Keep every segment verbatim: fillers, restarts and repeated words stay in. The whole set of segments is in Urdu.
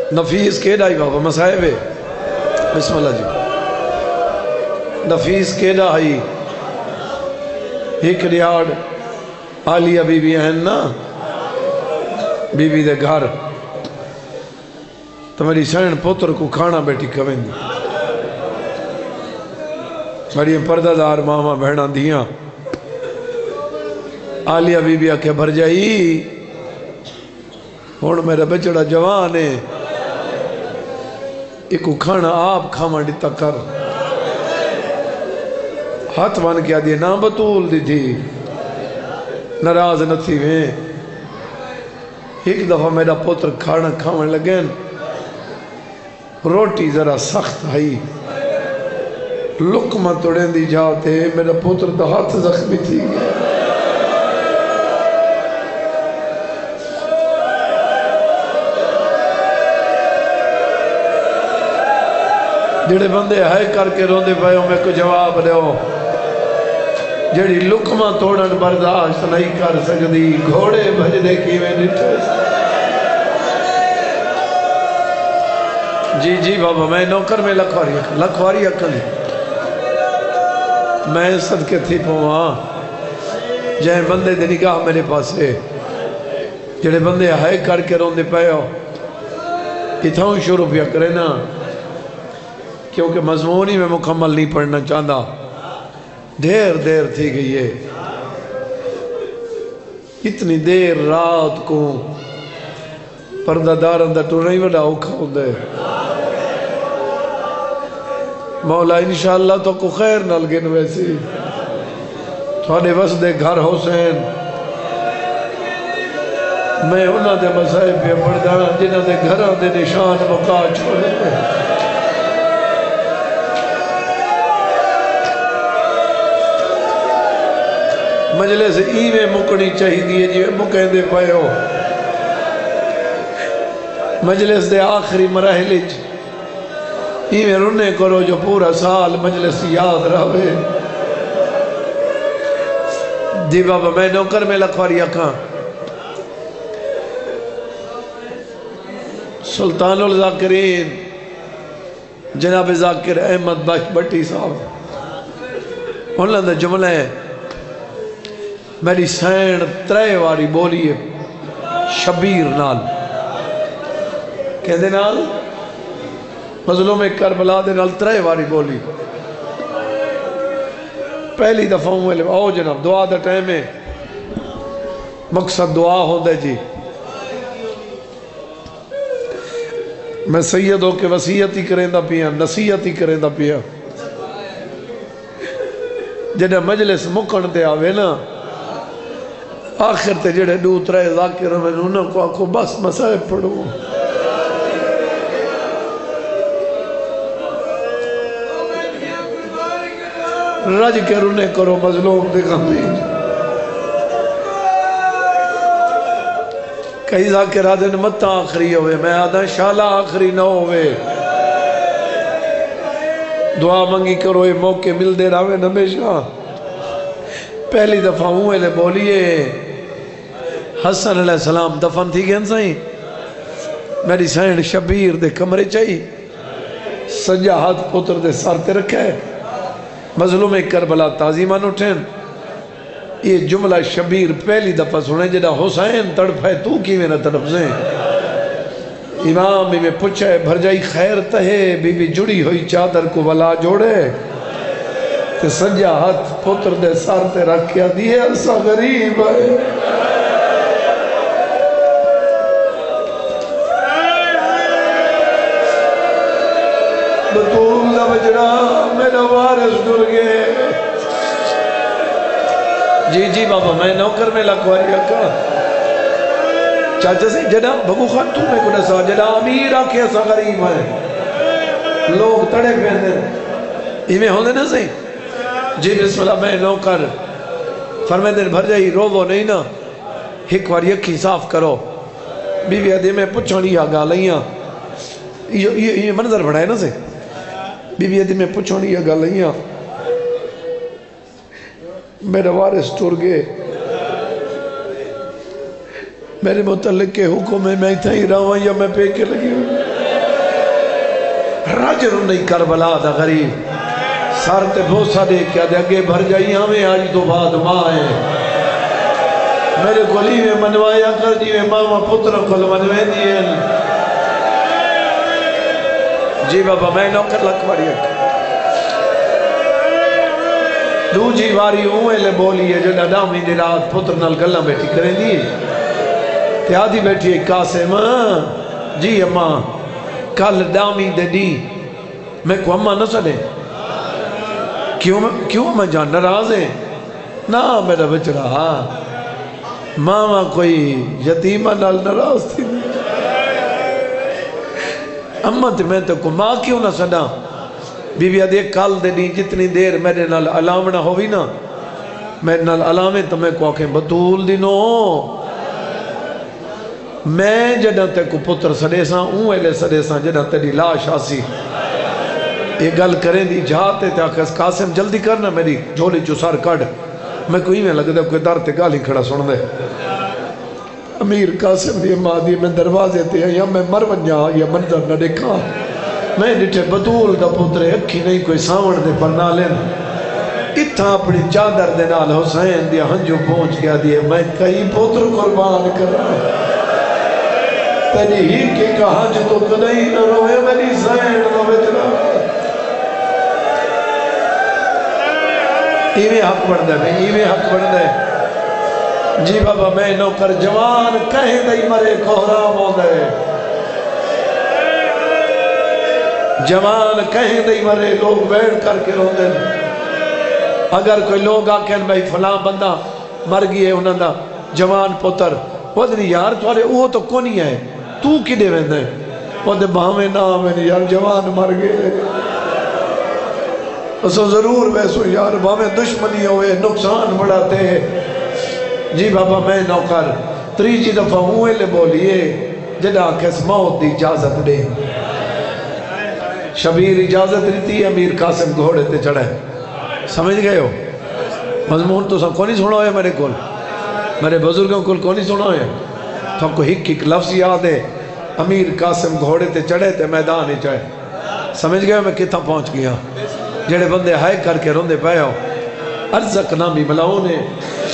نفیس کیڑا ہی بابا مسائب ہے بسم اللہ جی نفیس کیڑا ہی ایک ریاڑ عالیہ بی بی ہیں نا بی بی دے گھر تو میری سین پتر کو کھانا بیٹی کھویں دی میری پردہ دار ماما بہنا دیاں عالیہ بی بی آکے بھر جائی ہون میرا بچڑا جوان ہے ایک کھانا آپ کھاما ڈیتا کر ہاتھ مان کیا دیئے نا بطول دی تھی نراز نہ تھی میں ایک دفعہ میرا پتر کھانا کھانے لگیں روٹی ذرا سخت آئی لقمہ توڑیں دی جاتے میرا پتر دا ہاتھ زخمی تھی گیا جڑے بندے ہائے کر کے روندے پائے ہوں میں کو جواب دے ہو جڑی لقمہ توڑن برداشت نہیں کر سکتی گھوڑے بھجدے کی میں نٹھے جی جی بابا میں نوکر میں لکھواری اکھل لکھواری اکھل میں صدقے تھی پہواں جائیں بندے دے نگاہ میرے پاس ہے جڑے بندے ہائے کر کے روندے پائے ہو اتھاؤں شروع پیا کرے نا کیونکہ مضمونی میں مکمل نہیں پڑھنا چاہتا دیر دیر تھی گئی ہے اتنی دیر رات کو پردہ دار اندر تو نہیں بڑا اوکھا ہوندے مولا انشاءاللہ تو کو خیر نلگن ویسی تھوڑے بس دے گھر حسین میں انہاں دے مسائب پہ پڑھدا جنہاں دے گھراں دے نشان بقا چھوڑے مجلس ایویں مکنی چاہی دیئے جی مکہیں دے پائے ہو مجلس دے آخری مراحلج ایویں رنے کرو جو پورا سال مجلس یاد رہے جی بابا میں نوکر میں لکھواری اکھاں سلطان الذاکرین جناب ذاکر احمد بخش بٹی صاحب انہوں نے جملہ ہے میری سین ترے واری بولی ہے شبیر نال کہندے نال مظلوم کربلا دے نال ترے واری بولی پہلی دفعہ ہوئے آؤ جناب دعا دا ٹائم ہے مقصد دعا ہو دے جی میں سیدوں کے وسیعت ہی کریں دا پیا نصیحت ہی کریں دا پیا جنہیں مجلس مکن دے آوے نا آخر تے جڑے دو ترے ذاکر میں انہوں کو آکھو بس مسائب پڑھو رج کے رنے کرو مظلوم دے غمی کئی ذاکر آدھن متہ آخری ہوئے میں آدھن شالہ آخری نہ ہوئے دعا منگی کرو یہ موقع مل دے رہا ہے ہمیشہ پہلی دفعہ ہوئے لے بولیے حسن علیہ السلام دفن تھی گئن سائیں میری سائن شبیر دے کمرے چاہی سجا ہاتھ پتر دے سارتے رکھے مظلوم کربلا تعظیمان اٹھیں یہ جملہ شبیر پہلی دفعہ سنے جدہ حسین تڑپ ہے تو کی میں نہ تڑپ سے امام میں پوچھے بھر جائی خیر تہے بی بی جڑی ہوئی چادر کو ولا جوڑے کہ سجا ہاتھ پتر دے سارتے رکھیا دیئے ایسا غریب ہے بطول دا بجڑا میرا وارث ڈر گئے جی جی بابا میں نوکر میں لکھواری اکا چاچا سے جڑا بگو خان تو میں کنے سا جڑا امیر آکے ایسا غریب ہے لوگ تڑے پہنے ایمیں ہونے نا سی جی بسم اللہ میں نوکر فرمائے دن بھر جائی رو وہ نہیں نا ایک واری اکھی صاف کرو بی بی ادھے میں پچھوڑی آگا لئیاں یہ منظر بڑھائے نا سے بی بی ادھے میں پچھوڑی آگا لئیاں میرے وارث ٹور گئے میرے متعلق کے حکم میں میں تھا ہی رہا ہوں یا میں پے کے لگی ہوں رجل نہیں کربلا دا غریب سر تے بوسا دے کیا دے اگے بھر جائی ہمیں آج تو بعد ماں ہے میرے کولی میں منوایا کر جی میں ماما پتر کل منوے دیئے جی بابا میں نوکر لکھ بڑی اکھا دو جی واری اوے لے بولی ہے جو ڈامی دی رات پتر نال گلہ بیٹھی کریں دی تے آدھی بیٹھی ایک کاسے ماں جی اماں کل ڈامی دے دی میں کو اماں نہ سنے کیوں کیوں میں جان نراز ہے نا میرا بچ رہا ماما کوئی یتیمہ نال نراز تھی اماں تے میں تو کو ماں کیوں نہ سنا بی بی آدھے کل دے نہیں جتنی دیر میرے نال علامنا ہوئی نا میرے نال علامے تو میں کو آکھیں بطول دی نو میں جڑا تے کو پتر سڑے ساں اون ایلے سڑے ساں جڑا تیری لاش آسی یہ گل کریں دی جاتے تے آکھیں قاسم جلدی کرنا میری جھولی جو سار کڑ میں کوئی میں لگ دے کوئی در تے گالی کھڑا سن دے امیر قاسم دی ماں دی میں دروازے تے یا میں مر ونجا یا منظر نہ دیکھا میں ڈٹھے بطول دا پترے اکھی نہیں کوئی ساون دے پر نہ لین اتھا اپنی چادر دے نال حسین دیا ہنجو پہنچ گیا دیئے میں کئی پتر قربان کر رہا تیری ہی کی کہا جو تو کدئی نہ روئے میری زین نہ بچنا ایویں حق بڑھ دے میں ایویں حق بڑھ دے جی بابا میں نوکر جوان کہیں دئی مرے کوہرام ہو دے جوان کہیں دئی مرے لوگ بیٹھ کر کے رو دے اگر کوئی لوگ آکھیں بھائی فلاں بندہ مر گئے انہوں دا جوان پتر وہ دنی یار توارے وہ تو کونی ہے تو کی دے ویندے وہ دے باہمیں نام ہے یار جوان مر گئے اسو ضرور ویسو یار باہمیں دشمنی ہوئے نقصان بڑھاتے جی بابا میں نوکر تریجی دفعہ ہوئے لے بولیے جدا کس موت دی اجازت دے شبیر اجازت دیتی امیر قاسم گھوڑے تے چڑھے سمجھ گئے ہو مضمون تو سب کونی سنا ہوئے میرے کول میرے بزرگوں کول کونی سنا ہوئے تو ہم کو ہک ہک لفظ یاد ہے امیر قاسم گھوڑے تے چڑھے تے میدان ہی چڑھے سمجھ گئے میں کتنا پہنچ گیا جڑے بندے ہائے کر کے روندے پائے ہو ارزق نامی ملاؤں نے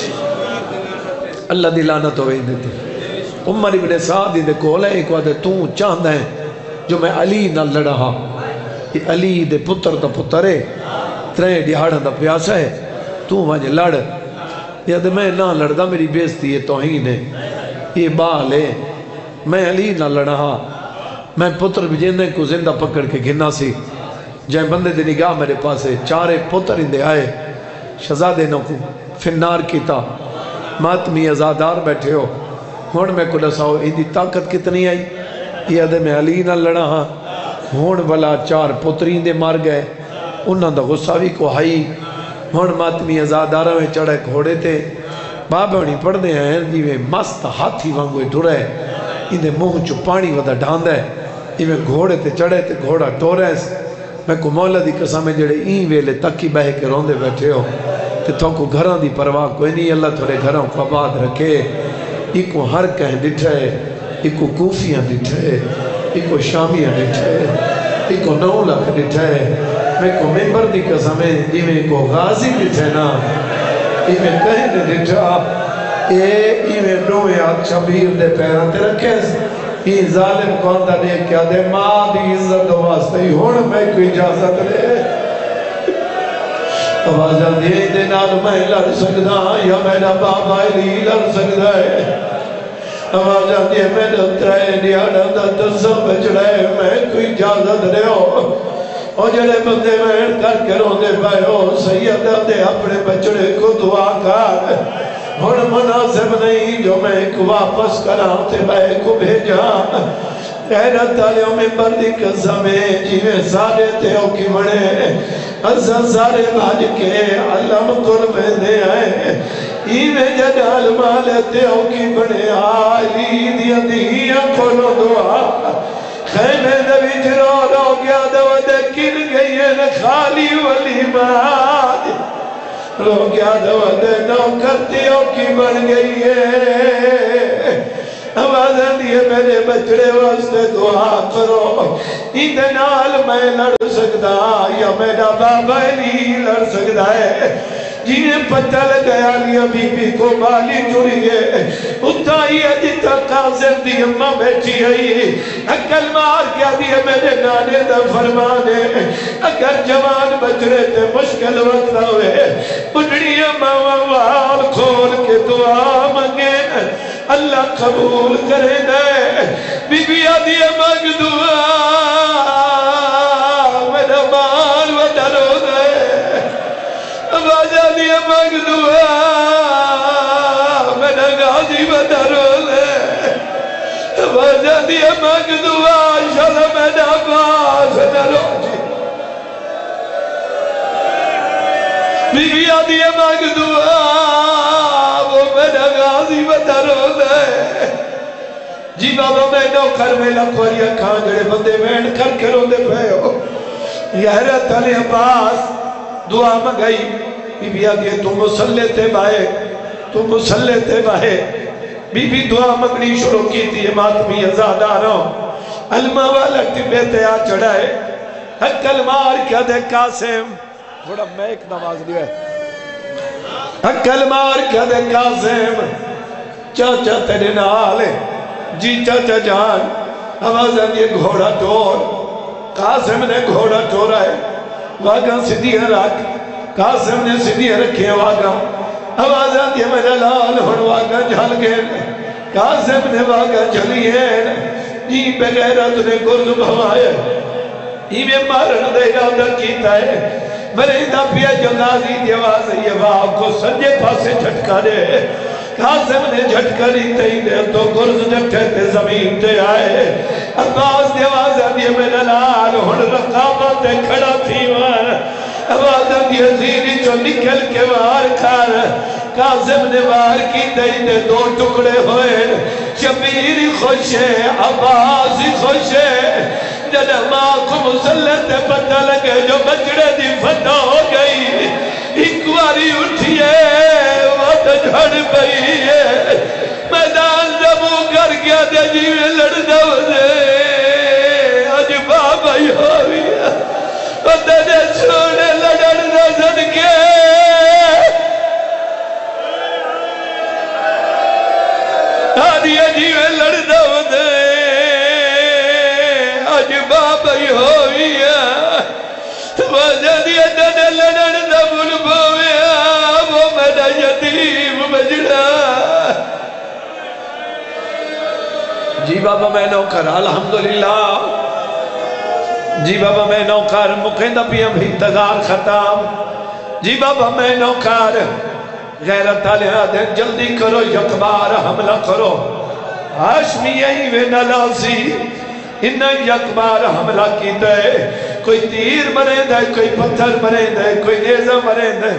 اللہ دی لعنت ہوئے دیتے عمر ابن سعد دے کول ہے ایک وعدے تو چاہندہ ہے جو میں علی نہ لڑا ہاں یہ علی دے پتر دا پتر ہے ترے دیہاڑا دا پیاسا ہے تو وہاں لڑ یا دے میں نہ لڑدا میری بیزتی ہے توہین ہے یہ بال ہے میں علی نہ لڑا ہاں میں پتر بجیندے کو زندہ پکڑ کے گھنا سی جائیں بندے دے نگاہ میرے پاس ہے چارے پتر اندے آئے شہزادے نو کو فنار کیتا ماتمی ازادار بیٹھے ہو ہون میں کو دساؤ ایدی طاقت کتنی آئی یہ دے میں علی نہ لڑا ہاں ہون بلا چار پترین دے مار گئے انہاں دا غصہ بھی کو ہائی ہون ماتمی ازادارہ میں چڑھے گھوڑے تھے بابے ہونی پڑھ دے ہیں جی میں مست ہاتھی وانگوئے ڈھرے اندے منہ چو پانی ودا ڈھاند ہے یہ میں گھوڑے تے چڑھے تے گھوڑا ٹورے میں کو مولا دی قسم ہے جڑے این ویلے تکی بہ کے روندے بیٹھے ہو تے تو کو گھران دی پرواہ کوئی نہیں اللہ تھوڑے گھران کو آباد رکھے ایکو ہر کہیں ڈٹھے ایکو کوفیاں ڈٹھے ایکو شامیاں ڈٹھے ایکو نو لکھ ڈٹھے میں کو ممبر دی قسم ہے جی میں کو غازی ڈٹھے نا ای میں کہیں ڈٹھا اے ای میں نوے آت شبیر دے پیران تے رکھے یہ ظالم کوندا دے کیا دے ماں دی عزت واسطے ہون میں کوئی اجازت لے آوازہ دے دے نال میں لڑ سکدا یا میرا بابا علی لڑ سکدا ہے آوازہ دے میں ترے دیاڑا دا تسم بچڑے میں کوئی اجازت لے ہو اور جڑے بندے میں کر کے روندے پائے ہو سیدہ دے اپنے بچڑے کو دعا کر ہون مناسب نہیں جو میں ایک واپس کرام تے میں کو بھیجا حیرت علیہ میں بردی قسمیں جیویں سارے تے ہو کی بڑے ازا سارے بھاج کے علم کل میں دے آئے ایویں جدال مالے تے ہو کی بڑے آلی دیا دیا کھولو دعا خیمے دوی جرو رو گیا دو دے کن گئی ہے خالی ولی ماد رو گیا دو دے نو کرتی ہو کی بڑھ گئی ہے آوازیں دیے میرے بچڑے واسطے دعا کرو، اندے نال میں لڑ سکتا یا میرا بابا نہیں لڑ سکتا ہے۔ جنہیں پتہ لگایا لیا بی بی کو مالی جڑی ہے، اتائی ہے جتا قاسم دی اممہ بیٹھی ہے، اکل مار کیا دیا میرے نانے دا فرمانے، اگر جوان بچڑے تے مشکل وقت ہوئے، بڑھڑی اممہ وال کھول کے دعا مانگے، اللہ قبول کرے دے۔ بی بی آدھی مانگ دعا میرا مال ودھرو دے، آوازہ دیا مانگ دعا میرا غازی ودھرو دے، آوازہ دیا مانگ دعا انشاءاللہ میرا باس ودھرو دے۔ بی بی آدھی مانگ دعا وہ میرا غازی ودھرو دے۔ جی بابا میں نوکر میں لکھوری اکھاں جڑے بندے وین کر کے رو دے پہ ہو، یا حیرت علی عباس دعا مگئی۔ بی بی آدھی تو مسلح تے بائے، تو مسلح تے بائے، بی بی دعا مگنی شروع کی تھی، ماتمی ازاداروں علمہ والا ٹبے تے آ چڑھائے، اکل مار کیا دے قاسم، تھوڑا میں ایک نماز لیے، اکل مار کیا دے قاسم، چاچا تیرے نالے، جی چاچا جان، آوازہ دیے گھوڑا ٹور، قاسم نے گھوڑا ٹورا ہے، واگاں سدھیاں رکھ، قاسم نے سدھیاں رکھے واگاں، آوازہ دیے میرا لال ہن واگاں جھل گئے، قاسم نے واگاں جھلی ہے، جی بغیرت نے گرد بھوائے، ہی میں مارن دے ارادہ کیتا ہے، مریدہ پیا جو غازی دیواز یہ واہ کو سنجے پاسے جھٹکا دے، قاسم نے جھٹکا لیتے ہی دے تو گرز جھٹے تے زمین تے آئے، عباس دیواز دیئے میرا لال ہن رقابہ تے کھڑا تھی وار، عباس دیئے زیری جو نکل کے وار کھار، قاسم نے وار کی تے ہی دے دو ٹکڑے ہوئے، شبیر خوش ہے عباس خوش ہے، جنہ ماں کو مسلط پتہ لگے جو بچڑے دی فتح ہو گئی، ایک واری اٹھئے وقت جھڑ پئی ہے، میدان زبو کر گیا دے جیوے لڑ دو دے، آج بابا ہی ہوئی ہے، اور تجھے چھوڑے لڑ دو صدقے، آدھی جیوے لڑ دو دے، آج بابا ہی ہوئی ہے، واجہ دیا جنہ لڑن دبن بویا، وہ میرا یتیم بجڑا۔ جی بابا میں نوکر الحمدللہ، جی بابا میں نوکر مقیدہ پیا بھی تغار ختم، جی بابا میں نوکر غیرت علیہ دے جلدی کرو یکبار حملہ کرو، ہاشمی یہی وے نلاسی، انہیں یکبار حملہ کی دے، کوئی تیر مرے دے، کوئی پتھر مرے دے، کوئی نیزہ مرے دے۔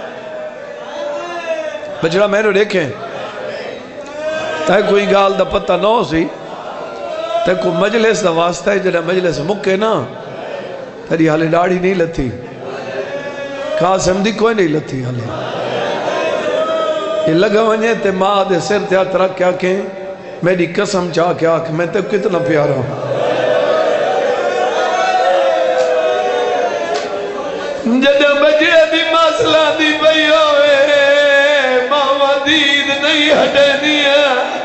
بچڑا میں نے دیکھیں تاہی کوئی گال دا پتہ نہ ہو سی، تاہی کوئی مجلس دا واسطہ ہے جنہا مجلس مکے نا، تیری حالے ڈاڑی نہیں لتی، قاسم دی کوئی نہیں لتی حالے، یہ لگا ونجے تے ماں دے سر تے ہاتھ رکھ کیا کہ میری قسم چاہ کیا کہ میں تے کتنا پیارا ہوں، جدہ بجڑے دی مسئلہ دی بھئی ہوئے، ماں دید نہیں ہٹے دیا،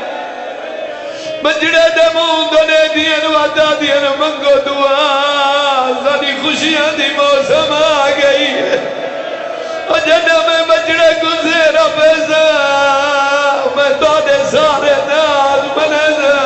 بجڑے دے موندنے دین وعدہ دین منگو دعا، ساری خوشیاں دی موسم آ گئی ہے، اور جدہ میں بجڑے گزیرہ پیسا، میں تو دے سارے ناز بنے دا،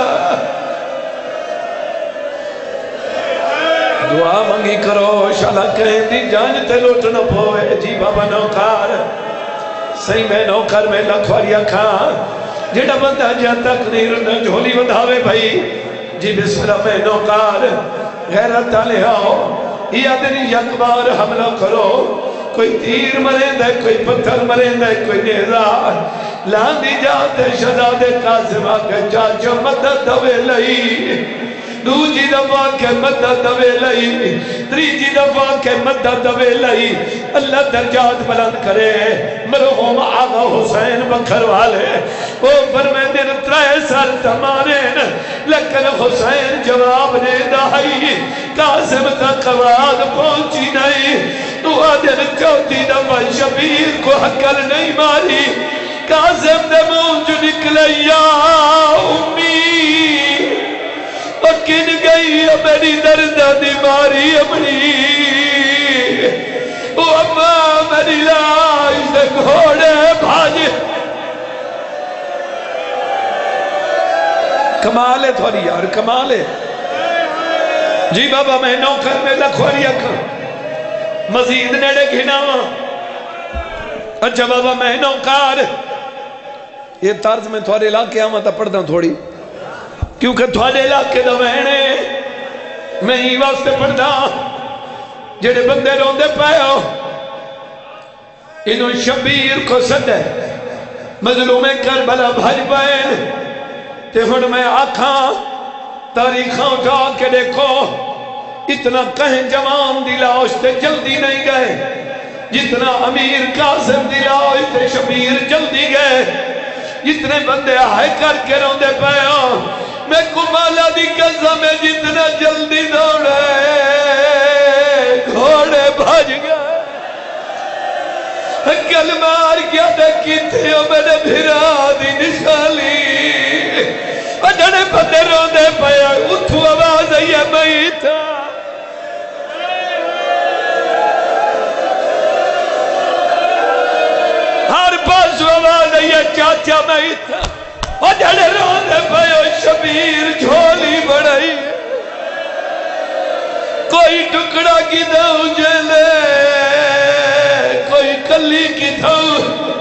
دعا منگی کرو شالا کہیں دی جانج تے لوٹ نہ پوئے، جی بابا نوکار صحیح میں نوکر میں لکھواریا کھان، جڑا بندہ جہاں تقریر نہ جھولی ودھاوے بھائی، جی بسم اللہ میں نوکار غیرت علیہ ہو، یا دنی یک بار حملہ کرو، کوئی تیر مرے دے، کوئی پتھر مرے دے، کوئی نیزہ لاندی جاتے شہزادے قاسم آکے چاچو مدد دوے لئی، دوجی دفعہ کے مدد دوے لئی تریجی دفعہ کے مدد دوے لئی اللہ درجات بلند کرے مرحوم آغا حسین بکھر والے وہ فرمے دن ترائے سال تمارین لیکن حسین جواب نے دائی قاسم تک آواز پہنچی نہیں تو آدھر چوتھی دفعہ شبیر کو حکل نہیں ماری قاسم دے منہ جو نکلے یا امی اکن گئی میری دردہ دی ماری اپنی او اماں میری لاش دے گھوڑے بھاجے کمال ہے تھوڑی یار کمال ہے جی بابا میں نوکر میں لکھوری اکھا مزید نیڑے گھنا اچھا بابا میں نوکر یہ طرز میں تھوڑے علاقے آمد پڑھتا ہوں تھوڑی کیونکہ تھوڑے علاقے دا وہنے میں ہی واسطے پڑھتا جڑے بندے روندے پائے ہو انہوں شبیر کو سدے مظلوم کربلا بھاج پائے تے ہن میں آکھاں تاریخاں اٹھا کے دیکھو اتنا کہیں جوان دی لاش تے جلدی نہیں گئے جتنا امیر قاسم دی لاش تے شبیر جلدی گئے جتنے بندے آئے کر کے روندے پائے ہو میں کمالا دی قسم میں جتنا جلدی دوڑے گھوڑے بھاج گئے کل مار کیا دیکھی تھی او میرے بھرا دی نشالی اجھنے بندے روندے پائے اتھو آواز آئیے میں تھا ہر پاس آواز آئیے چاچا میں تھا اجھنے روندے پائے شبیر جھولی بڑھائی کوئی ٹکڑا کی داؤ جلے کوئی کلی کی داؤ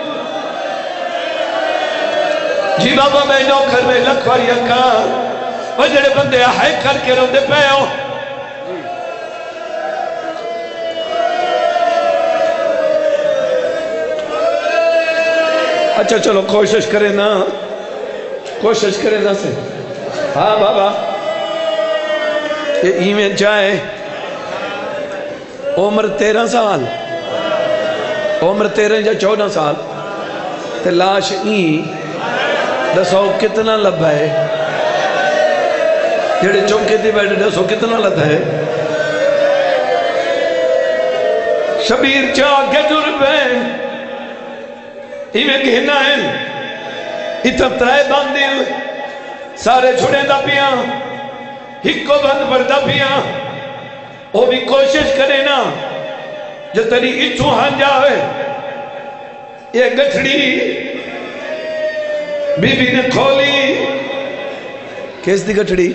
جی بابا میں نوکر میں لکھواری اکھا اجھنے بندے آئے کر کے روندے پائے ہو اچھا چلو کوشش کریں نا کوشش کریں نا سے ہاں بابا یہ ایمیں جائے عمر تیرہ سال عمر تیرہ یا چودہ سال تے لاش این دسو کتنا لب ہے جڑے چونکے تھی بیٹھے دسو کتنا لب ہے شبیر چاہ کے جربیں ایمیں کہنا ہے اتنا ترائے باندھے سارے چھوڑے دا پیاں ہکو بند پر دا پیاں وہ بھی کوشش کرے نا جو تری اتھو ہاں جاوے یہ گٹھڑی بی بی نے کھولی کیس دی گٹھڑی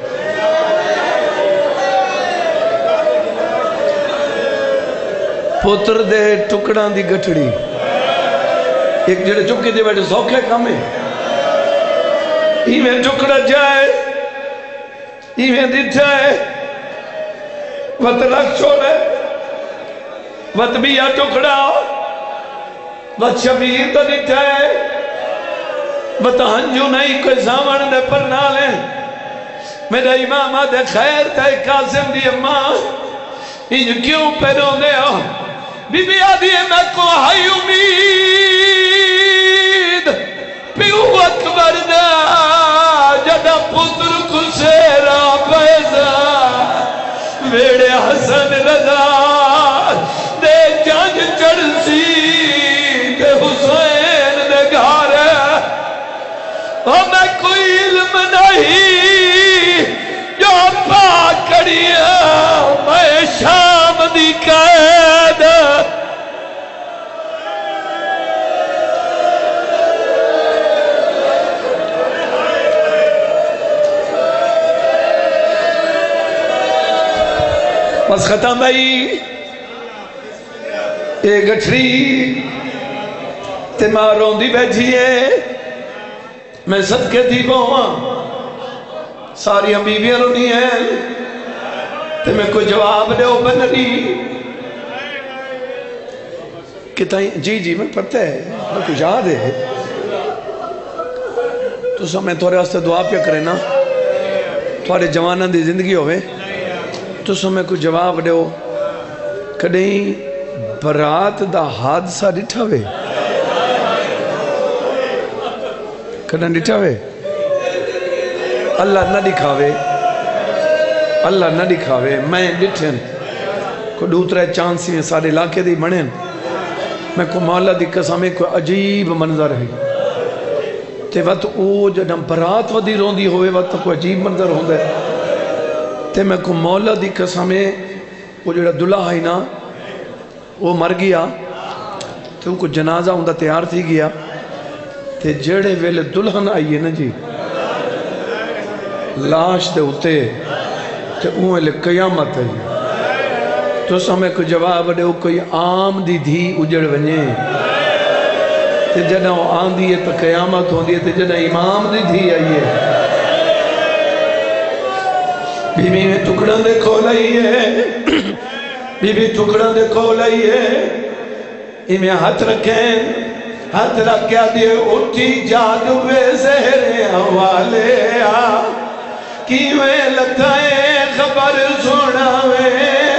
پتر دے ٹکڑاں دی گٹھڑی ایک جڑے چکے دے بیٹھے سوکھے کام ہے ایمیں ٹکڑا جائے ایمیں دی جائے وط رکھ چھوڑے وط بیا ٹکڑا وط شبیر تو دی جائے وط ہنجو نہیں کوئی زامن دے پر نہ لیں میرا امام آدھے خیر تے قاسم دی اماں انجو کیوں پیروں دے ہو بی بی آدھی میں کو ہائی امید پیو اکبر دا جدہ پتر کو سیرا پیدا ویڑے حسن رضا دے جانج چڑسی دے حسین دے گھارے اور میں کوئی علم نہیں جو پاکڑیا میں شام دی قید بس ختم بھئی اے گٹھری تے ماروں دی بیجھئے میں صدقے تھی بہواں ساری بیویاں رونی ہیں تے میں کوئی جواب دے او بنری کتائیں جی جی میں پتہ ہے میں کچھ یاد ہے تو سب میں تھوڑے واسطے دعا پہ کرے نا تھوڑے جوانوں دی زندگی ہوئے تو سمیں کوئی جواب دے ہو کدیں برات دا حادثہ ڈٹھا وے کدیں ڈٹھا وے اللہ نہ دکھاوے اللہ نہ دکھاوے میں ڈٹھن کو دوترے چانسی ہیں سارے علاقے دی بنین میں کو مولا دی قسمیں کوئی عجیب منظر ہے تے وقت او جدم برات ودی روندی ہوئے وقت کوئی عجیب منظر ہوندہ ہے تے میں کو مولا دی قسمیں وہ جڑا دلہا ہی نا وہ مر گیا تے وہ کو جنازہ ہوندہ تیار تھی گیا تے جڑے ویلے دلہن آئیے نا جی لاش دے ہوتے تے اوہ لے قیامت ہے تو سمیں کو جواب دے کوئی عام دی دھی اجڑ ونجے تے جنہ وہ آن دیئے تو قیامت ہوں دیئے تے جنہ امام دی دھی آئیے بی بی میں ٹکڑا دے کھول آئیے بی بی ٹکڑا دے کھول آئیے امیں ہاتھ رکھیں ہاتھ رکھیا دیئے اٹھی جادو بے زہرے حوالے آ کیویں لتائیں خبر سناوے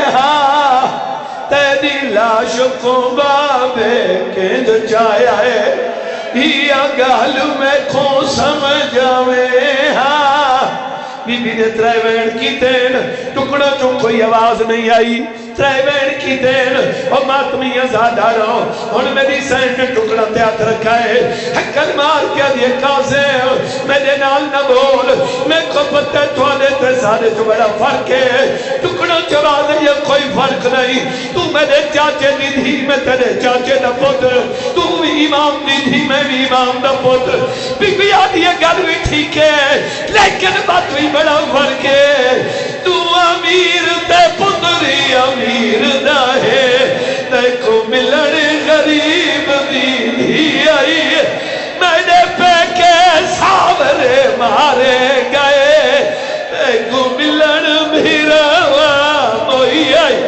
تیری لاش کو بابے کیند چایا ہے یہ گال میں کھو سمجھاوے ہاں بی بی نے ترائے وین کی دین ٹکڑا چون کوئی آواز نہیں آئی ترائے وین کی دین اور ماتمی ازادہ رہو ان میری سین نے ٹکڑا تیات رکھا ہے حکل مار کیا دیئے کازے میرے نال نہ بول میں کو پتہ توالے تے سارے تو بڑا فرق ہے ٹکڑا چلا دیا کوئی فرق نہیں تو میرے چاچے دی دھی میں تیرے چاچے دا پتر تو بھی امام دی دھی میں بھی امام دا پتر بی بی آدھی گل بھی ٹھیک ہے لیکن بات بھی بڑا فرق ہے تو امیر تے پتری امیر نہ ہے تے کو ملن غریب دی دھی آئی میں نے پہ کے ساورے مارے گئے تے کو ملن میرا موئی آئی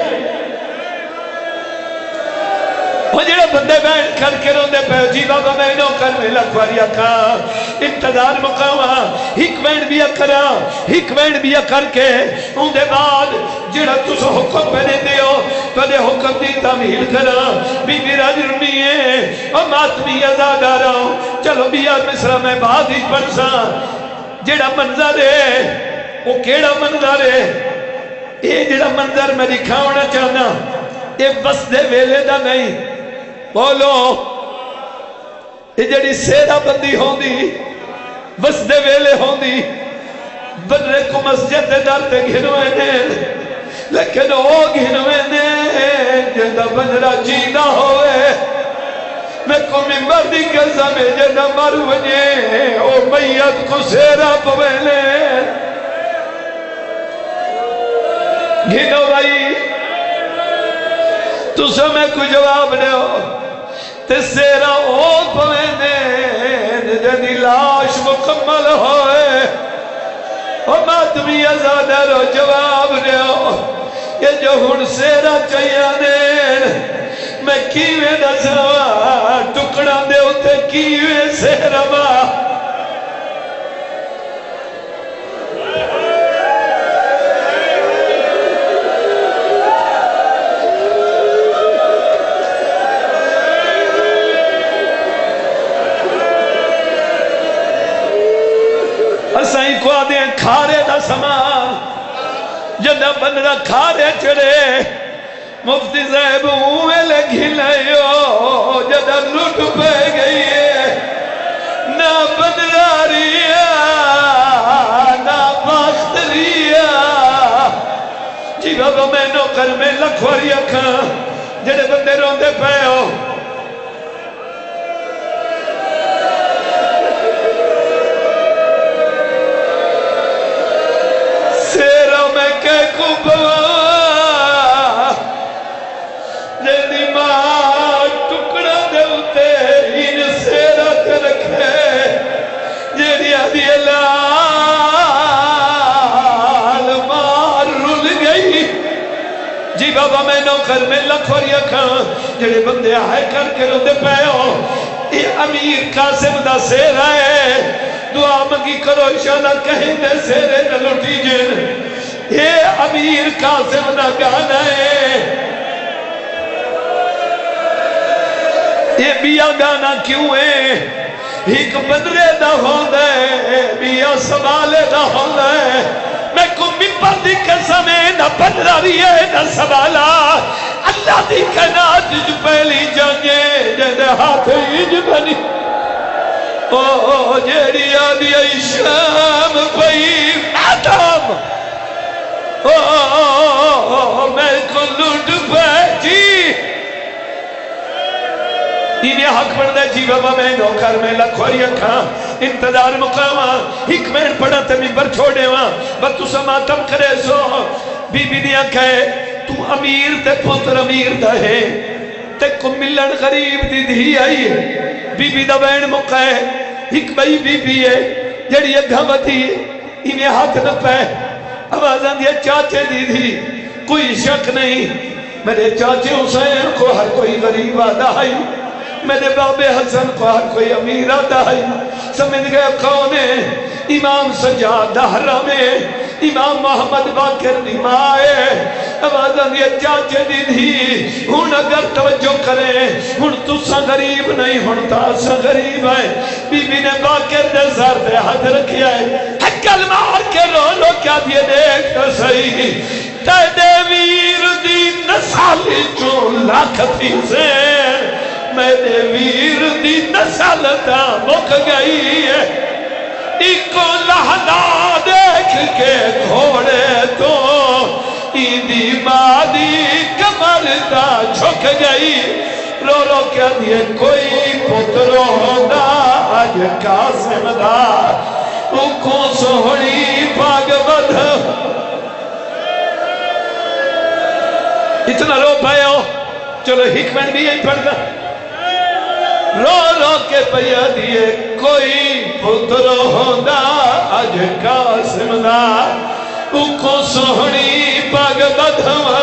وہ جڑے بندے بیٹھ کر کے روندے پہ جی بابا میں نو کر میں لکھواریا کھا انتظار مقامہ ہک وین بھی اکرا ہک وین بھی اکر کے ان دے بعد جڑا تُس حکم پہ دے دیو پہلے حکم دی تعمیل کرا بی بی راج رمی ہے اور ماتمی ازادہ رہو چلو بیا مصرہ میں بعد ہی پرسا جڑا منظر ہے وہ کیڑا منظر ہے یہ جڑا منظر میں دکھاونا چاہنا یہ بس دے ویلے دا نہیں بولو یہ جڑی سیرہ بندی ہوں دی بس دے ویلے ہوں دی بنرے کو مسجد دے در تے گھنوے نے لیکن وہ گھنوے نے جدہ بنرہ جیدہ ہوئے میں کو ممبر دی قضا میں جدہ مر وجے او میت کو سیرہ پویلے گھنو بھائی تو سمیں کو جواب دے ہو تے سیرہ او پوینے جنی لاش مکمل ہوئے اور ماتمی ازادہ رو جواب دے ہو یہ جو ہن سیرہ چاہیانے میں کیویں نظرہ ٹکڑا دے ہوتے کیویں سیرہ با اسائیں کو آدھے ہیں کھارے دا سامان جنہ بندہ کھارے چڑے مفتی صاحب ہوئے لگی لئیو جنہ لٹ پہ گئی ہے نہ بندراریا نہ باختریا جی بابا میں نوکر میں لکھواری اکھاں جنہ بندے روندے پہ ہو سیرہ میں کہہ کو بوا جیدی ماں ٹکڑا دے ہوتے ان سیرہ تے رکھے جیدی آدھی لال مار رل گئی جی بابا میں نوکر میں لکھوری اکھاں جیدی بندے آئے کر کے روندے پہ ہو اے امیر قاسم دا سیرہ ہے دعا منگی کرو انشاءاللہ کہیں دے سیرے نہ لٹی جن اے امیر قاسم دا گانا ہے اے بیا گانا کیوں ہے ایک بدرے دا ہوندہ ہے بیا سوالے دا ہوندہ ہے میں کو ممبر دی قسمیں نہ بدرہ رہی ہے نہ سوالا اللہ دی کائنات جو پہلی جنگے جنہیں ہاتھ ہیج بنی او جیڑی آدھی شام پئی ماتم او میں کو لوٹ پیچی انہیں حق پڑھ دے جی بابا میں نوکر میں لکھوری اکھاں انتظار مقامہ ایک میں پڑھا تے ممبر چھوڑے وہاں بس تو سماتم کرے سو بی بی دیا کہے تو امیر تے پتر امیر دا ہے تے کو ملن غریب دی دھی آئی ہے بی بی دا بین موقع ہے ایک بھائی بی بی ہے جڑی اگھا بدھی ہے انہیں ہاتھ نہ پہ آوازاں دیا چاچے دی دھی کوئی شک نہیں میرے چاچے حسین کو ہر کوئی غریب آدھا ہے میرے باب حسن کو ہر کوئی امیر آدھا ہے سمجھ گئے کون ہے امام سجاد حرم میں امام محمد باقر نمائے آوازاں دیا چاچے دی دھی ہون اگر توجہ کریں ہون تسا غریب نہیں ہون تاسا غریب ہے بی بی نے باقر دے سار دے حد رکھیا ہے حکل مار کے رو لو کیا دیے دیکھ تو صحیح تے دے ویر دی نسالی چون لاکھ تھی سے میں دے ویر دی نسل تا مک گئی ہے ایکو لہنا دیکھ کے گھوڑے تو ایدی مادی کمر تا جھک گئی رو رو کیا دیئے کوئی پتروں ہوندہ آج قاسم دا اکھو سوڑی پاگ بدھ اتنا رو پائے ہو چلو حکمت بھی یہی پڑھتا رو رو کے پیا دیئے کوئی پتر ہوندہ آج قاسم دا اکھو سوڑی پاگ بدھوا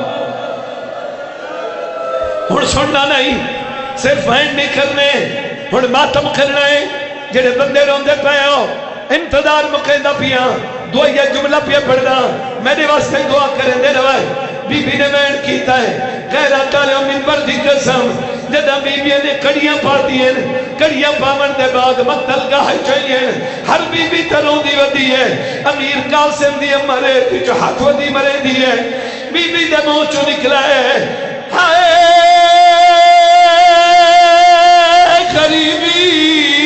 ہن سننا نہیں صرف اینڈ نہیں کرنے ہن ماتم کرنا ہے جڑے بندے روندے پہ ہو انتظار مقیدہ پیا دعا یہ جملہ پیا پڑھنا میرے واسطے دعا کریں دے روائے بی بی نے وین کیتا ہے غیرہ تالیوں منبر دی قسم جدہ بی بی نے کڑیاں پا دیئے کڑیاں پاون دے بعد مقتل گاہ چاہیے ہر بی بی تروں دی ودی ہے امیر قاسم دی مرے تھی جو ہاتھ ودی مرے دی ہے بی بی دے موچو نکلا ہے ہائے غریبی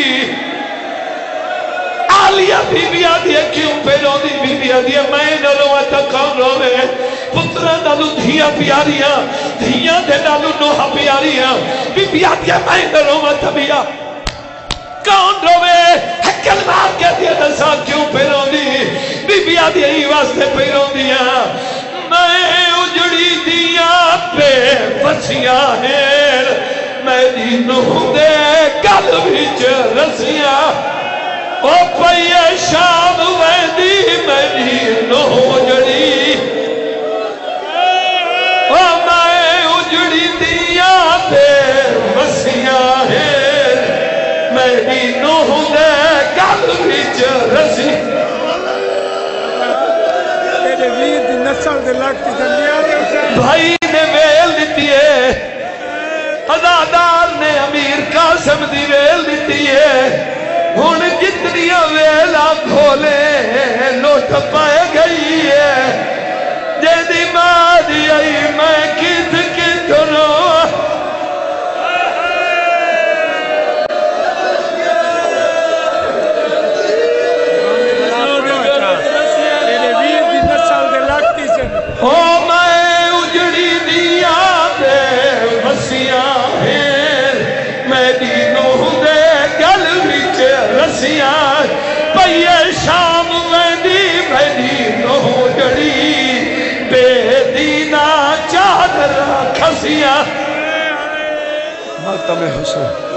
آلیہ بی بی آدھی ہے کیوں پہ رو دی بی بی آدھی ہے میں نہ روہ تا کون رو میں پترہ نالو دھیاں پیاریاں دھیاں دے نالو نوحہ پیاریاں بی بی آدھی ہے میں نہ روہ تا بیا کون رو میں حکل مار کے دیا نسا کیوں پہ رو دی بی بی آدھی ہے ہی واسطے پہ رو دیا میں اجڑی دیا پہ بچیاں ہیں میں دینوں دے گل بچ رسیاں او پئیے شام ویندی میری نو اجڑی او میں اجڑی دیا پہ وسیاں ہے میری نو دے گل وچ رسی میرے ویر دی نسل دے لگتی دنیا بھائی نے ویل دیتی ہے عزادار نے امیر قاسم دی ویل دیتی ہے ہون جتنی ویلا کھولے لوٹ پائے گئی ہے جیدی ماں دی آئی میں کت کت رو او میں اجڑی دیا بے وسیاں ہیں میں دینوں دے گل وچ رسیاں پئیے شام ویندی میری نو جڑی بے دینا چادر کھسیاں ماتم حسین